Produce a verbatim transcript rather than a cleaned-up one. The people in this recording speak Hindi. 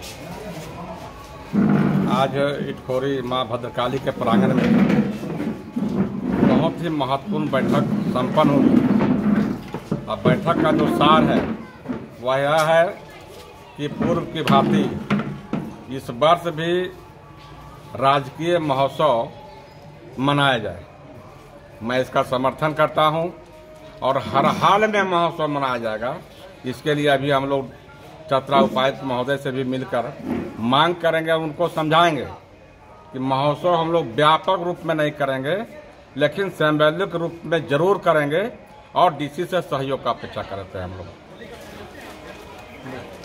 आज इटखोरी माँ भद्रकाली के प्रांगण में बहुत ही महत्वपूर्ण बैठक संपन्न हुई। अब बैठक का जो सार है वह यह है कि पूर्व की भांति इस वर्ष भी राजकीय महोत्सव मनाया जाए। मैं इसका समर्थन करता हूं और हर हाल में महोत्सव मनाया जाएगा। इसके लिए अभी हम लोग चतरा उपायुक्त महोदय से भी मिलकर मांग करेंगे, उनको समझाएंगे कि महोत्सव हम लोग व्यापक रूप में नहीं करेंगे, लेकिन सिंबॉलिक रूप में जरूर करेंगे और डीसी से सहयोग का अपेक्षा करते हैं हम लोग।